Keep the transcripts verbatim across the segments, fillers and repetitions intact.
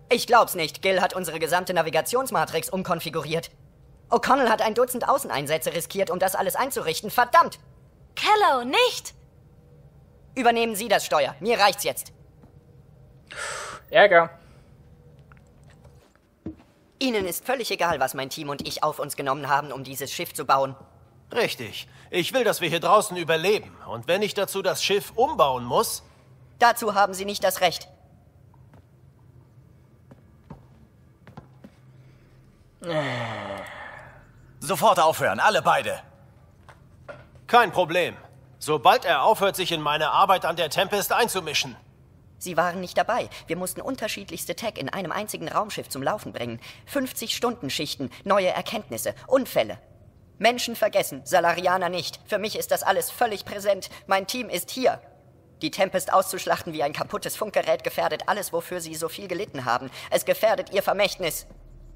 Ich glaub's nicht. Gil hat unsere gesamte Navigationsmatrix umkonfiguriert. O'Connell hat ein Dutzend Außeneinsätze riskiert, um das alles einzurichten. Verdammt! Kello, nicht! Übernehmen Sie das Steuer. Mir reicht's jetzt. Ärger. Ihnen ist völlig egal, was mein Team und ich auf uns genommen haben, um dieses Schiff zu bauen. Richtig. Ich will, dass wir hier draußen überleben. Und wenn ich dazu das Schiff umbauen muss... Dazu haben Sie nicht das Recht. Sofort aufhören, alle beide. Kein Problem. Sobald er aufhört, sich in meine Arbeit an der Tempest einzumischen. Sie waren nicht dabei. Wir mussten unterschiedlichste Tech in einem einzigen Raumschiff zum Laufen bringen. fünfzig Stunden Schichten, neue Erkenntnisse, Unfälle. Menschen vergessen, Salarianer nicht. Für mich ist das alles völlig präsent. Mein Team ist hier. Die Tempest auszuschlachten wie ein kaputtes Funkgerät gefährdet alles, wofür sie so viel gelitten haben. Es gefährdet ihr Vermächtnis.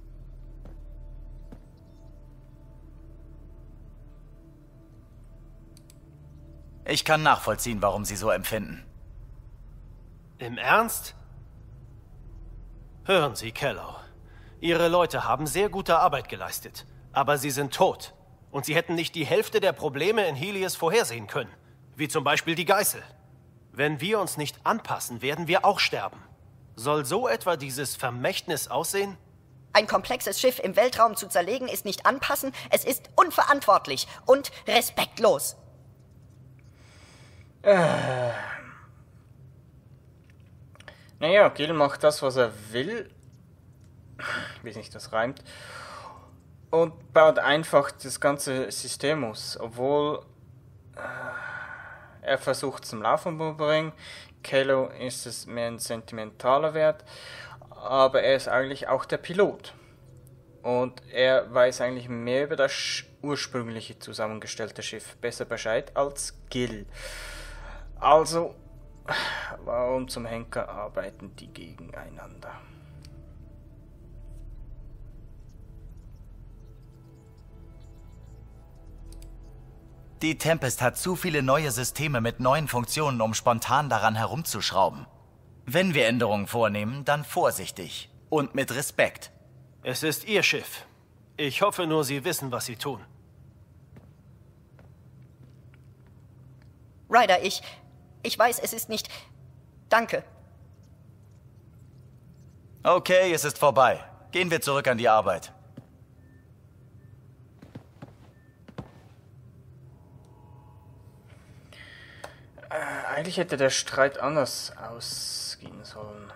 Ich kann nachvollziehen, warum Sie so empfinden. Im Ernst? Hören Sie, Kello. Ihre Leute haben sehr gute Arbeit geleistet. Aber sie sind tot. Und sie hätten nicht die Hälfte der Probleme in Helios vorhersehen können. Wie zum Beispiel die Geißel. Wenn wir uns nicht anpassen, werden wir auch sterben. Soll so etwa dieses Vermächtnis aussehen? Ein komplexes Schiff im Weltraum zu zerlegen ist nicht anpassen, es ist unverantwortlich und respektlos. Äh. Naja, Gil macht das, was er will. Ich weiß nicht, das reimt. Und baut einfach das ganze System aus. Obwohl äh, er versucht zum Laufen zu bringen. Kello ist es mehr ein sentimentaler Wert. Aber er ist eigentlich auch der Pilot. Und er weiß eigentlich mehr über das ursprüngliche zusammengestellte Schiff besser Bescheid als Gil. Also, warum zum Henker arbeiten die gegeneinander? Die Tempest hat zu viele neue Systeme mit neuen Funktionen, um spontan daran herumzuschrauben. Wenn wir Änderungen vornehmen, dann vorsichtig und mit Respekt. Es ist Ihr Schiff. Ich hoffe nur, Sie wissen, was Sie tun. Ryder, ich... Ich weiß, es ist nicht... Danke. Okay, es ist vorbei. Gehen wir zurück an die Arbeit. Äh, eigentlich hätte der Streit anders ausgehen sollen.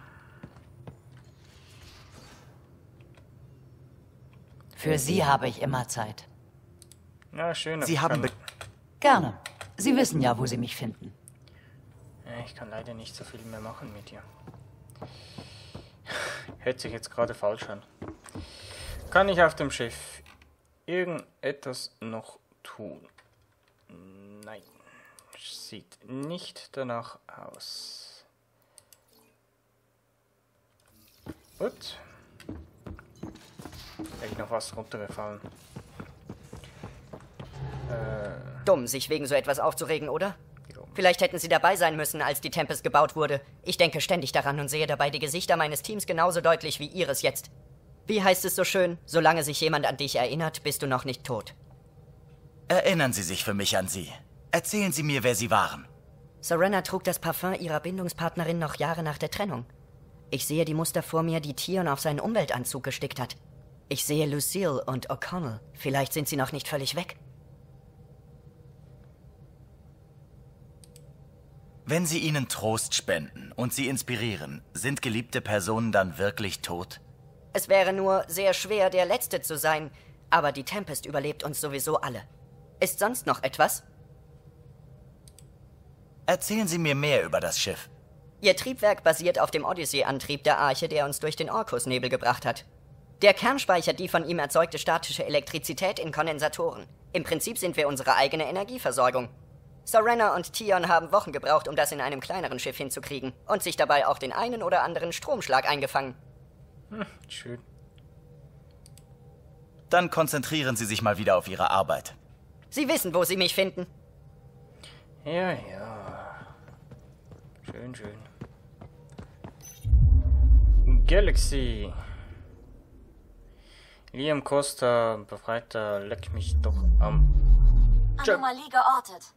Für Sie habe ich immer Zeit. Ja, schön. Sie haben... Gerne. Sie wissen ja, wo Sie mich finden. Ich kann leider nicht so viel mehr machen mit dir. Hört sich jetzt gerade falsch an. Kann ich auf dem Schiff irgendetwas noch tun? Nein. Sieht nicht danach aus. Gut. Hätte ich noch was runtergefallen. Äh... Dumm, sich wegen so etwas aufzuregen, oder? Vielleicht hätten Sie dabei sein müssen, als die Tempest gebaut wurde. Ich denke ständig daran und sehe dabei die Gesichter meines Teams genauso deutlich wie Ihres jetzt. Wie heißt es so schön? Solange sich jemand an dich erinnert, bist du noch nicht tot. Erinnern Sie sich für mich an Sie. Erzählen Sie mir, wer Sie waren. Serena trug das Parfum ihrer Bindungspartnerin noch Jahre nach der Trennung. Ich sehe die Muster vor mir, die Tion auf seinen Umweltanzug gestickt hat. Ich sehe Lucille und O'Connell. Vielleicht sind sie noch nicht völlig weg. Wenn Sie ihnen Trost spenden und sie inspirieren, sind geliebte Personen dann wirklich tot? Es wäre nur sehr schwer, der Letzte zu sein. Aber die Tempest überlebt uns sowieso alle. Ist sonst noch etwas? Erzählen Sie mir mehr über das Schiff. Ihr Triebwerk basiert auf dem Odyssey-Antrieb der Arche, der uns durch den Orkusnebel gebracht hat. Der Kern speichert die von ihm erzeugte statische Elektrizität in Kondensatoren. Im Prinzip sind wir unsere eigene Energieversorgung. Serena und Tion haben Wochen gebraucht, um das in einem kleineren Schiff hinzukriegen und sich dabei auch den einen oder anderen Stromschlag eingefangen. Hm, schön. Dann konzentrieren Sie sich mal wieder auf Ihre Arbeit. Sie wissen, wo Sie mich finden. Ja, ja. Schön, schön. Galaxy. Liam Costa, Befreiter, leck mich doch am... Anomalie geortet.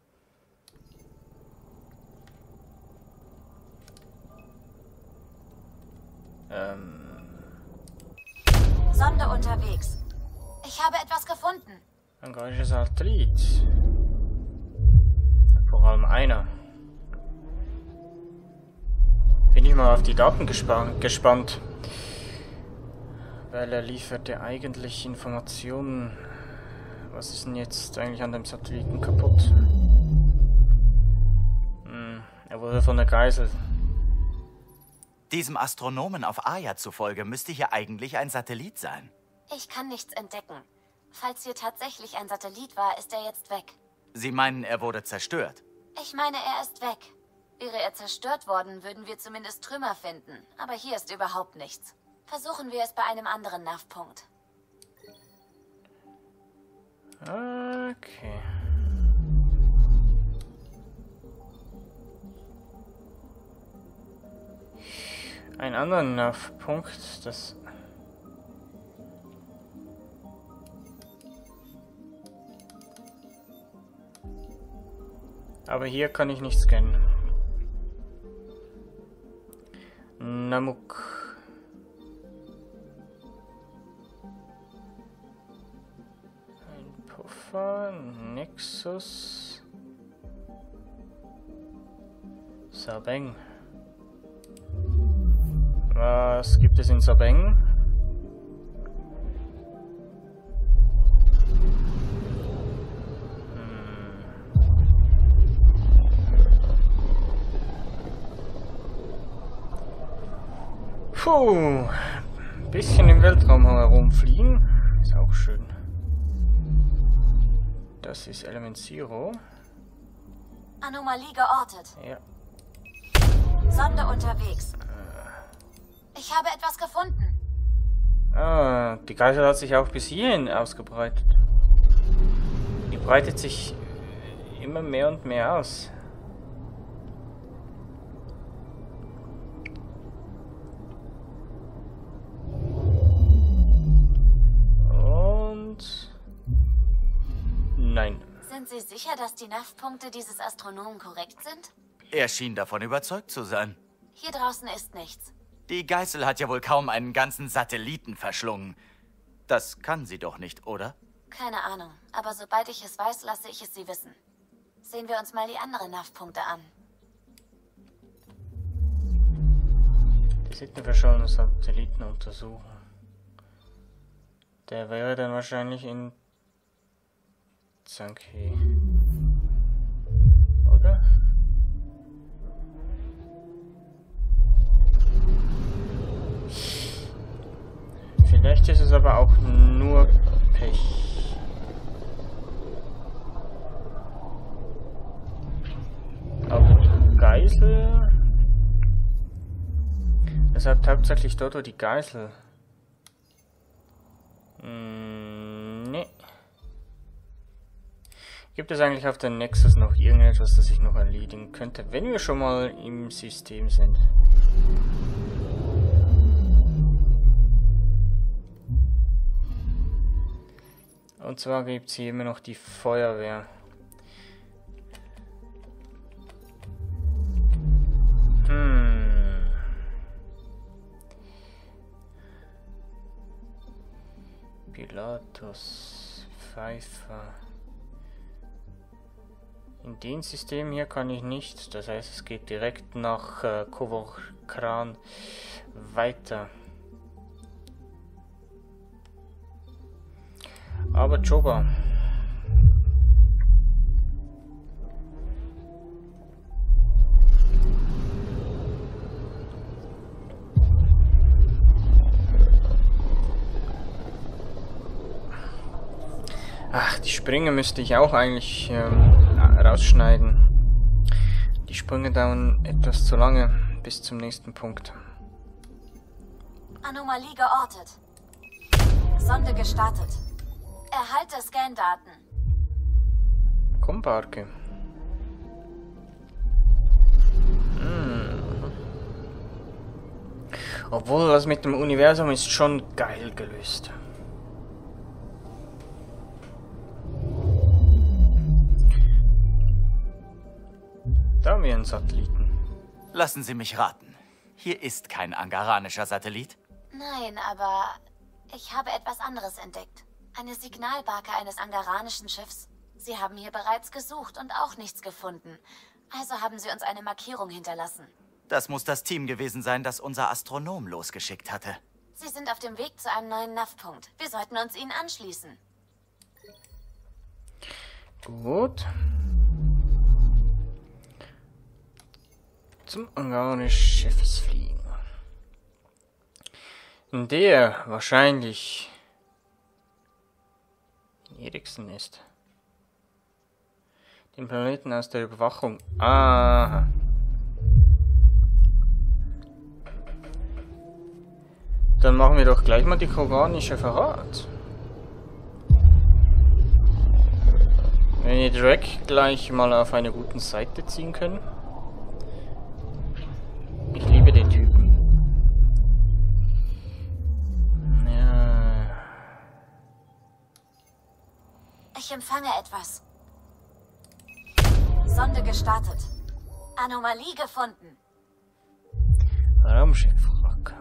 Ähm... Sonde unterwegs. Ich habe etwas gefunden. Ein gleicher Satellit. Vor allem einer. Bin ich mal auf die Daten gespa gespannt. Weil er liefert ja eigentlich Informationen. Was ist denn jetzt eigentlich an dem Satelliten kaputt? Hm, er wurde von der Geisel. Diesem Astronomen auf Aya zufolge müsste hier eigentlich ein Satellit sein. Ich kann nichts entdecken. Falls hier tatsächlich ein Satellit war, ist er jetzt weg. Sie meinen, er wurde zerstört? Ich meine, er ist weg. Wäre er zerstört worden, würden wir zumindest Trümmer finden. Aber hier ist überhaupt nichts. Versuchen wir es bei einem anderen N A V-Punkt. Okay. Ein anderer N A V-Punkt, das... Aber hier kann ich nicht scannen. Namuk. Ein Puffer, Nexus. Sabeng. Was gibt es in Sabeng? Puh, ein bisschen im Weltraum herumfliegen, ist auch schön. Das ist Element Zero. Anomalie geortet. Ja. Sonde unterwegs. Ich habe etwas gefunden. Ah, die Geisel hat sich auch bis hierhin ausgebreitet. Die breitet sich immer mehr und mehr aus. Nein. Sind Sie sicher, dass die N A V-Punkte dieses Astronomen korrekt sind? Er schien davon überzeugt zu sein. Hier draußen ist nichts. Die Geißel hat ja wohl kaum einen ganzen Satelliten verschlungen. Das kann sie doch nicht, oder? Keine Ahnung, aber sobald ich es weiß, lasse ich es Sie wissen. Sehen wir uns mal die anderen N A V-Punkte an. Die Satelliten Satelliten untersuchen. Der wäre dann wahrscheinlich in Zanki. Oder? Vielleicht ist es aber auch nur Pech. Aber die Geisel... Deshalb hauptsächlich dort, wo die Geisel... Hm, nee. Gibt es eigentlich auf der Nexus noch irgendetwas, das ich noch erledigen könnte, wenn wir schon mal im System sind? Und zwar gibt es hier immer noch die Feuerwehr. Hm. Pilatus, Pfeiffer. In dem System hier kann ich nicht, das heißt es geht direkt nach äh, Kovokran weiter. Aber Joba. Ach, die Sprünge müsste ich auch eigentlich ähm, rausschneiden. Die Sprünge dauern etwas zu lange bis zum nächsten Punkt. Anomalie geortet. Sonde gestartet. Erhalte Scan-Daten. Komm, Barke. Hm. Obwohl, das mit dem Universum ist schon geil gelöst. Da haben wir einen Satelliten. Lassen Sie mich raten. Hier ist kein angaranischer Satellit. Nein, aber ich habe etwas anderes entdeckt. Eine Signalbarke eines angaranischen Schiffs. Sie haben hier bereits gesucht und auch nichts gefunden. Also haben sie uns eine Markierung hinterlassen. Das muss das Team gewesen sein, das unser Astronom losgeschickt hatte. Sie sind auf dem Weg zu einem neuen N A V-Punkt. Wir sollten uns ihnen anschließen. Gut. Zum angaranischen Schiffes fliegen. Der wahrscheinlich in Eriksen ist. Den Planeten aus der Überwachung. Aha. Dann machen wir doch gleich mal die kroganische Verrat. Wenn wir direkt gleich mal auf eine gute Seite ziehen können. Ich liebe den Typen. Ja. Ich empfange etwas. Sonde gestartet. Anomalie gefunden. Raumschiffwrack.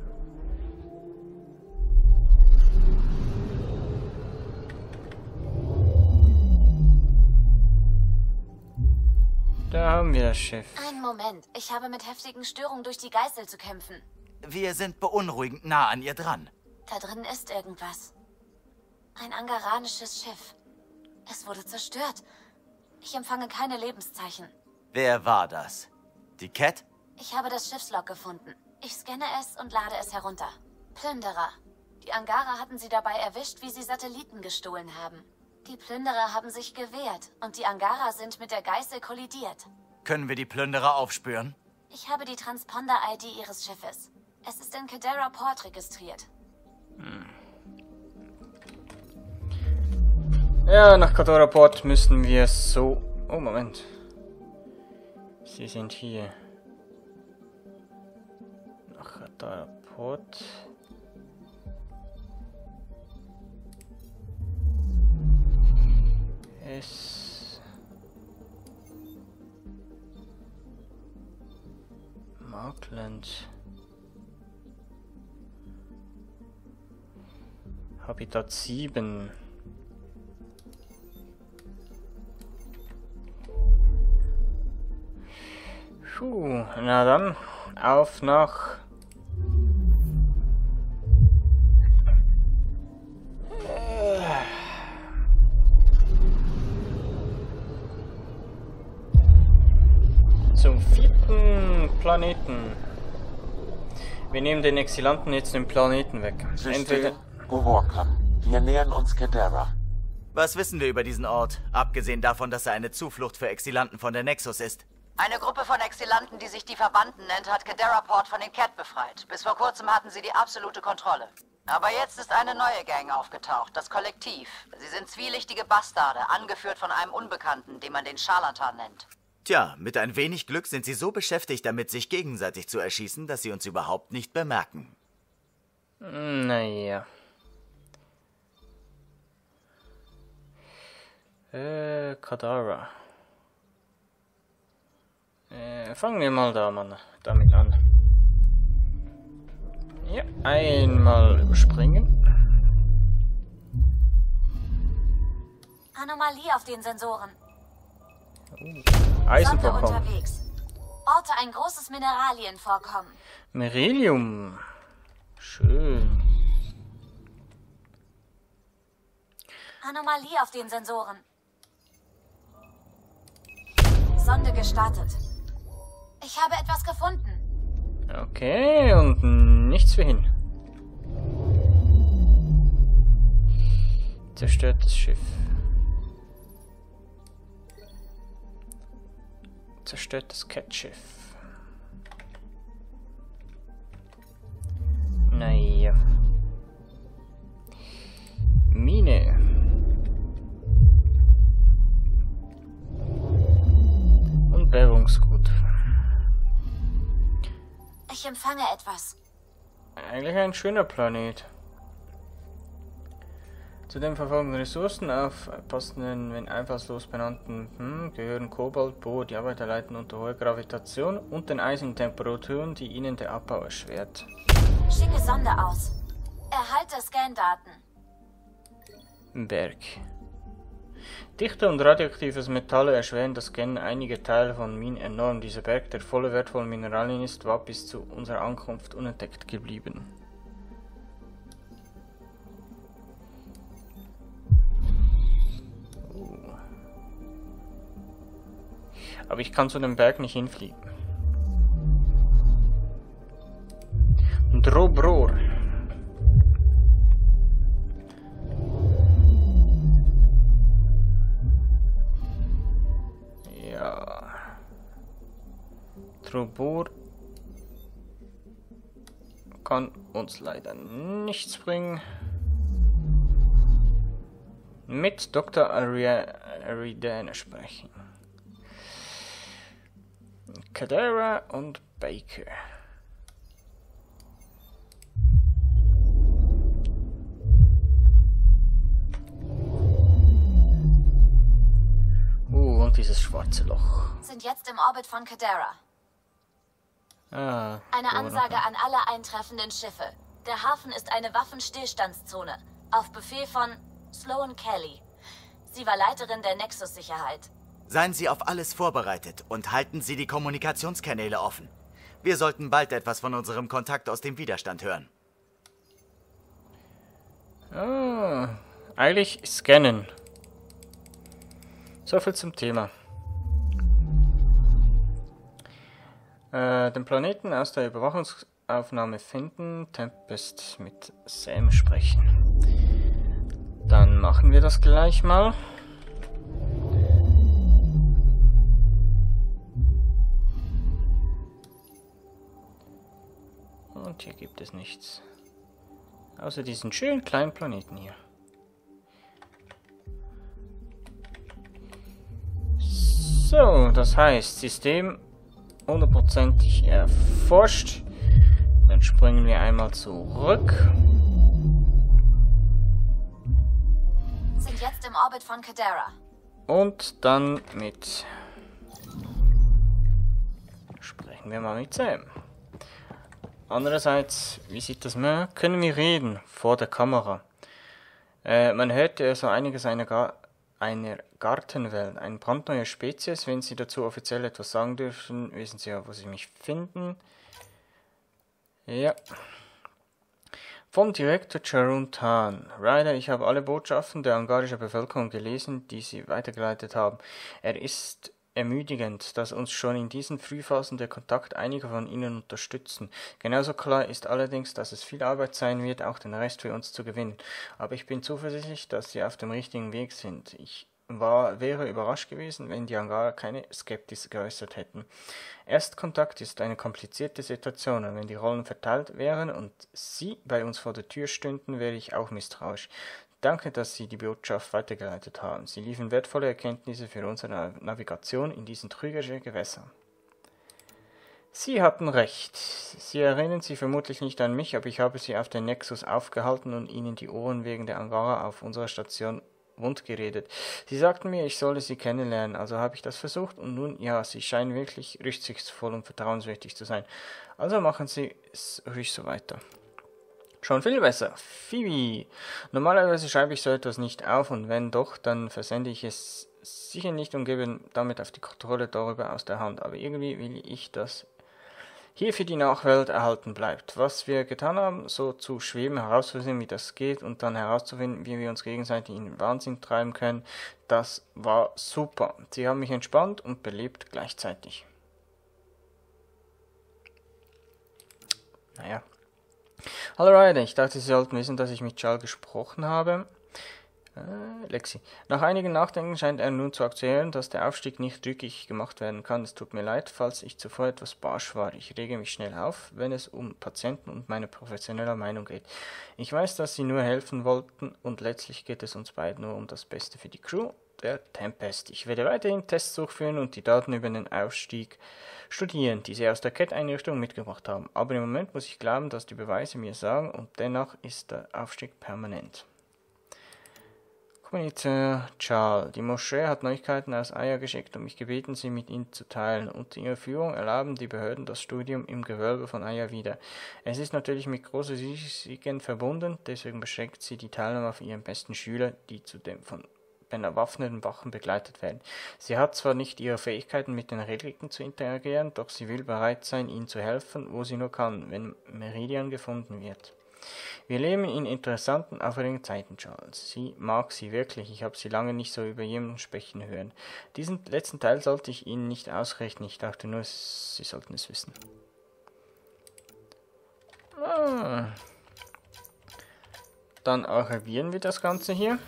Da haben wir das Schiff. Einen Moment. Ich habe mit heftigen Störungen durch die Geißel zu kämpfen. Wir sind beunruhigend nah an ihr dran. Da drin ist irgendwas. Ein angaranisches Schiff. Es wurde zerstört. Ich empfange keine Lebenszeichen. Wer war das? Die Cat? Ich habe das Schiffslog gefunden. Ich scanne es und lade es herunter. Plünderer. Die Angara hatten sie dabei erwischt, wie sie Satelliten gestohlen haben. Die Plünderer haben sich gewehrt und die Angara sind mit der Geißel kollidiert. Können wir die Plünderer aufspüren? Ich habe die Transponder-I D ihres Schiffes. Es ist in Kadera Port registriert. Hm. Ja, nach Kadera Port müssen wir so... Oh, Moment. Sie sind hier. Nach Kadera Port... Es... Markland... Habitat sieben... Puh, na dann, auf nach... Zum vierten Planeten. Wir nehmen den Exilanten jetzt den Planeten weg. System Welcome. Wir nähern uns Kadera. Was wissen wir über diesen Ort, abgesehen davon, dass er eine Zuflucht für Exilanten von der Nexus ist? Eine Gruppe von Exilanten, die sich die Verbannten nennt, hat Kadera Port von den Cat befreit. Bis vor kurzem hatten sie die absolute Kontrolle. Aber jetzt ist eine neue Gang aufgetaucht, das Kollektiv. Sie sind zwielichtige Bastarde, angeführt von einem Unbekannten, den man den Scharlatan nennt. Tja, mit ein wenig Glück sind sie so beschäftigt damit, sich gegenseitig zu erschießen, dass sie uns überhaupt nicht bemerken. Naja. Äh, Kadara. Äh, fangen wir mal da mal damit an. Ja, einmal überspringen. Anomalie auf den Sensoren. Uh, Eisenvorkommen. Sonde unterwegs. Orte ein großes Mineralienvorkommen. Beryllium. Schön. Anomalie auf den Sensoren. Sonde gestartet. Ich habe etwas gefunden. Okay, und nichts für hin. Zerstörtes Schiff. Zerstörtes Cat-Schiff. Naja. Mine. Und Bergungsgut. Ich empfange etwas. eigentlich ein schöner Planet. Zudem verfolgen Ressourcen auf passenden, wenn einfallslos benannten hm, gehören Kobalt, Bohr, die Arbeiter leiden unter hoher Gravitation und den eisigen Temperaturen, die ihnen der Abbau erschwert. Schicke Sonde aus. Erhalte Scan-Daten. Berg. Dichte und radioaktives Metalle erschweren das Scannen einiger Teile von Minen enorm. Dieser Berg, der voller wertvoller Mineralien ist, war bis zu unserer Ankunft unentdeckt geblieben. Aber ich kann zu dem Berg nicht hinfliegen. Drobror. Ja. Drobror kann uns leider nichts bringen. Mit Doktor Aridane sprechen. Cadera und Baker. Uh, und dieses schwarze Loch. Sind jetzt im Orbit von Cadera. Ah, Eine Ansage an alle eintreffenden Schiffe. Der Hafen ist eine Waffenstillstandszone. Auf Befehl von Sloan Kelly. Sie war Leiterin der Nexus-Sicherheit. Seien Sie auf alles vorbereitet und halten Sie die Kommunikationskanäle offen. Wir sollten bald etwas von unserem Kontakt aus dem Widerstand hören. Ah, eigentlich scannen. So viel zum Thema. Äh, den Planeten aus der Überwachungsaufnahme finden, Tempest mit Sam sprechen. Dann machen wir das gleich mal. Und hier gibt es nichts. Außer diesen schönen kleinen Planeten hier. So, das heißt, System hundertprozentig erforscht. Dann springen wir einmal zurück. Sind jetzt im Orbit von Cadera. Und dann mit... Sprechen wir mal mit Sam. Andererseits, wie sieht das aus? Können wir reden vor der Kamera? Äh, man hört ja so einiges einer, Ga einer Gartenwelt, eine brandneue Spezies. Wenn Sie dazu offiziell etwas sagen dürfen, wissen Sie ja, wo Sie mich finden. Ja. Vom Direktor Charun Tan. Ryder, ich habe alle Botschaften der angarischen Bevölkerung gelesen, die Sie weitergeleitet haben. Er ist ermüdigend, dass uns schon in diesen Frühphasen der Kontakt einige von ihnen unterstützen. Genauso klar ist allerdings, dass es viel Arbeit sein wird, auch den Rest für uns zu gewinnen. Aber ich bin zuversichtlich, dass sie auf dem richtigen Weg sind. Ich war, wäre überrascht gewesen, wenn die Angarer keine Skepsis geäußert hätten. Erstkontakt ist eine komplizierte Situation, und wenn die Rollen verteilt wären und Sie bei uns vor der Tür stünden, wäre ich auch misstrauisch. Danke, dass Sie die Botschaft weitergeleitet haben. Sie liefern wertvolle Erkenntnisse für unsere Navigation in diesen trügerischen Gewässern. Sie hatten recht. Sie erinnern sich vermutlich nicht an mich, aber ich habe Sie auf den Nexus aufgehalten und Ihnen die Ohren wegen der Angara auf unserer Station wund geredet. Sie sagten mir, ich solle Sie kennenlernen, also habe ich das versucht und nun, ja, Sie scheinen wirklich rücksichtsvoll und vertrauenswürdig zu sein. Also machen Sie es ruhig so weiter. Schon viel besser. Phoebe. Normalerweise schreibe ich so etwas nicht auf und wenn doch, dann versende ich es sicher nicht und gebe damit auf die Kontrolle darüber aus der Hand. Aber irgendwie will ich, dass hier für die Nachwelt erhalten bleibt. Was wir getan haben, so zu schweben, herauszufinden, wie das geht und dann herauszufinden, wie wir uns gegenseitig in den Wahnsinn treiben können, das war super. Sie haben mich entspannt und belebt gleichzeitig. Naja. Hallo Ryder, ich dachte, Sie sollten wissen, dass ich mit Chal gesprochen habe. Äh, Lexi. Nach einigen Nachdenken scheint er nun zu akzeptieren, dass der Aufstieg nicht rückgängig gemacht werden kann. Es tut mir leid, falls ich zuvor etwas barsch war. Ich rege mich schnell auf, wenn es um Patienten und meine professionelle Meinung geht. Ich weiß, dass Sie nur helfen wollten und letztlich geht es uns beiden nur um das Beste für die Crew. der Tempest. Ich werde weiterhin Tests durchführen und die Daten über den Aufstieg studieren, die Sie aus der Cat-Einrichtung mitgebracht haben. Aber im Moment muss ich glauben, dass die Beweise mir sagen, und dennoch ist der Aufstieg permanent. Kommuniteur Charles. Die Moschee hat Neuigkeiten aus Aya geschickt und mich gebeten, sie mit ihnen zu teilen. Unter ihrer Führung erlauben die Behörden das Studium im Gewölbe von Aya wieder. Es ist natürlich mit großen Risiken verbunden, deswegen beschränkt sie die Teilnahme auf ihren besten Schüler, die zudem von bewaffneten Wachen begleitet werden. Sie hat zwar nicht ihre Fähigkeiten, mit den Relikten zu interagieren, doch sie will bereit sein, ihnen zu helfen, wo sie nur kann, wenn Meridian gefunden wird. Wir leben in interessanten, aufregenden Zeiten, Charles. Sie mag sie wirklich. Ich habe sie lange nicht so über jemanden sprechen hören. Diesen letzten Teil sollte ich Ihnen nicht ausrechnen. Ich dachte nur, Sie sollten es wissen. Ah. Dann archivieren wir das Ganze hier.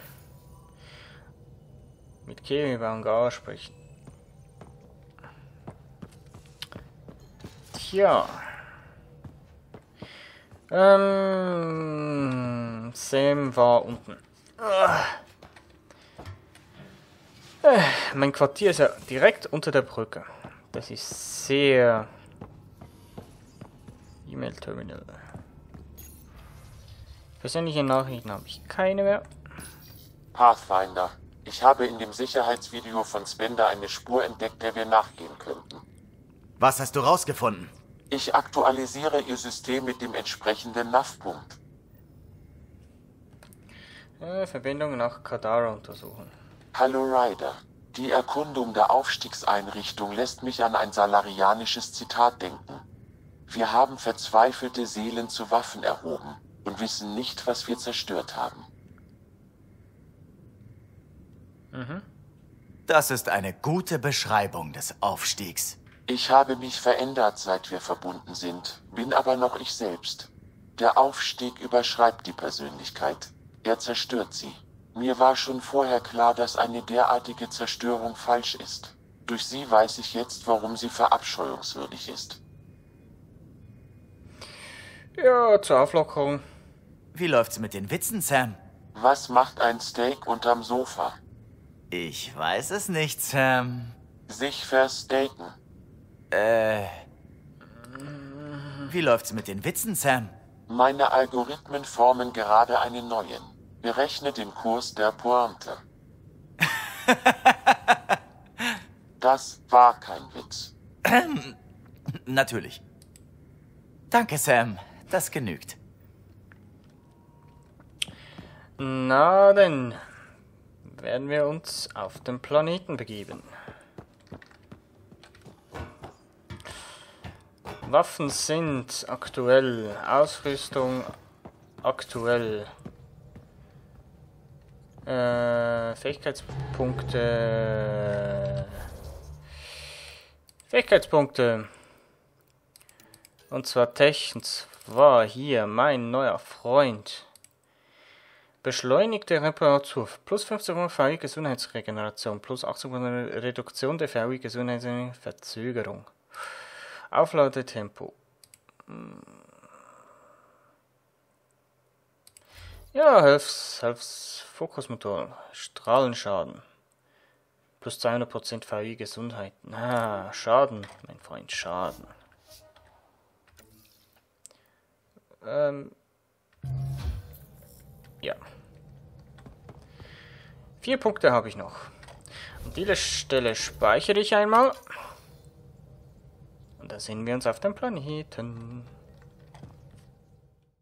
Mit Kiri über Angara sprechen. Tja. Ähm, Sam war unten. Äh, mein Quartier ist ja direkt unter der Brücke. Das ist sehr... E-Mail-Terminal. Persönliche Nachrichten habe ich keine mehr. Pathfinder. Ich habe in dem Sicherheitsvideo von Spender eine Spur entdeckt, der wir nachgehen könnten. Was hast du rausgefunden? Ich aktualisiere Ihr System mit dem entsprechenden N A V-Punkt. Äh, Verbindung nach Kadara untersuchen. Hallo Ryder. Die Erkundung der Aufstiegseinrichtung lässt mich an ein salarianisches Zitat denken. Wir haben verzweifelte Seelen zu Waffen erhoben und wissen nicht, was wir zerstört haben. Mhm. Das ist eine gute Beschreibung des Aufstiegs. Ich habe mich verändert, seit wir verbunden sind, bin aber noch ich selbst. Der Aufstieg überschreibt die Persönlichkeit. Er zerstört sie. Mir war schon vorher klar, dass eine derartige Zerstörung falsch ist. Durch sie weiß ich jetzt, warum sie verabscheuungswürdig ist. Ja, zur Auflockerung. Wie läuft's mit den Witzen, Sam? Was macht ein Steak unterm Sofa? Ich weiß es nicht, Sam. Sich verstaken. Äh. Wie läuft's mit den Witzen, Sam? Meine Algorithmen formen gerade einen neuen. Berechne den Kurs der Pointe. Das war kein Witz. Natürlich. Danke, Sam. Das genügt. Na denn, werden wir uns auf den Planeten begeben. Waffen sind aktuell, Ausrüstung aktuell, äh, Fähigkeitspunkte, Fähigkeitspunkte, und zwar Tech, und zwar hier mein neuer Freund. Beschleunigte Reparatur, plus fünfzig Prozent V I Gesundheitsregeneration, plus achtzig Prozent Reduktion der V I Gesundheitsverzögerung. Aufladetempo. Ja, Hilfs, Hilfs Fokusmotor, Strahlenschaden. Plus zweihundert Prozent V I Gesundheit. Ah, Schaden, mein Freund, Schaden. Ähm. Ja. Vier Punkte habe ich noch. An dieser Stelle speichere ich einmal. Und da sehen wir uns auf dem Planeten.